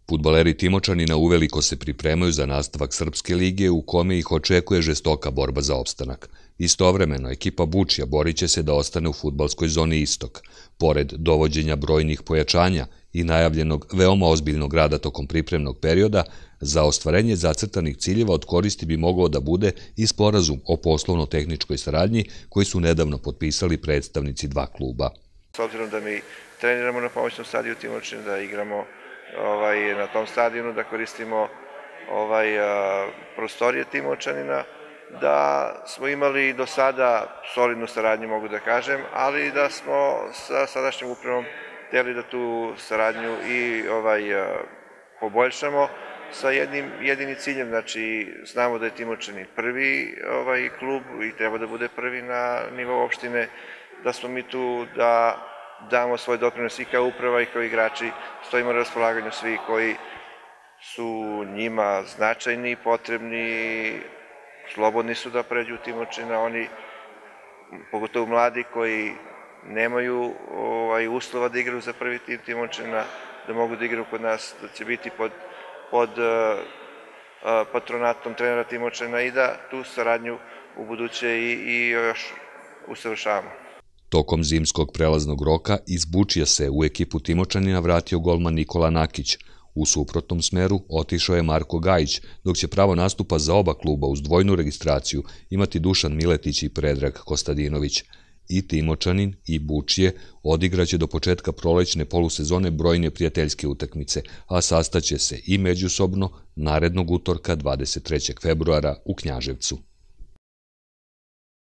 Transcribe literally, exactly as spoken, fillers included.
Fudbaleri Timočanina uveliko se pripremaju za nastavak Srpske lige u kome ih očekuje žestoka borba za opstanak. Istovremeno, ekipa Bučja borit će se da ostane u fudbalskoj zoni Istok. Pored dovođenja brojnih pojačanja i najavljenog veoma ozbiljnog rada tokom pripremnog perioda, za ostvarenje zacrtanih ciljeva od koristi bi mogao da bude i sporazum o poslovno-tehničkoj saradnji koji su nedavno potpisali predstavnici dva kluba. S obzirom da mi treniramo na pomoćnom stadiju Timočin, da igramo na tom stadionu, da koristimo prostorije Timočanina, da smo imali do sada solidnu saradnju, mogu da kažem, ali da smo sa sadašnjom upravom hteli da tu saradnju i poboljšamo sa jednim jedinim ciljem. Znači, znamo da je Timočanin prvi klub i treba da bude prvi na nivou opštine, da smo mi tu da damo svoj doprinos i kao uprava i kao igrači, stojimo na raspolaganju svi koji su njima značajni, potrebni, slobodni su da pređu u Timočina, oni, pogotovo mladi koji nemaju uslova da igraju za prvi tim Timočina, da mogu da igraju kod nas, da će biti pod patronatom trenera Timočina i da tu saradnju u buduće i još usavršavamo. Tokom zimskog prelaznog roka iz Bučja se u ekipu Timočanina vratio golman Nikola Nakić. U suprotnom smeru otišao je Marko Gajić, dok će pravo nastupa za oba kluba uz dvojnu registraciju imati Dušan Miletić i Predrag Kostadinović. I Timočanin i Bučje odigraće do početka prolećne polusezone brojne prijateljske utakmice, a sastaće se i međusobno narednog utorka dvadeset trećeg februara u Knjaževcu.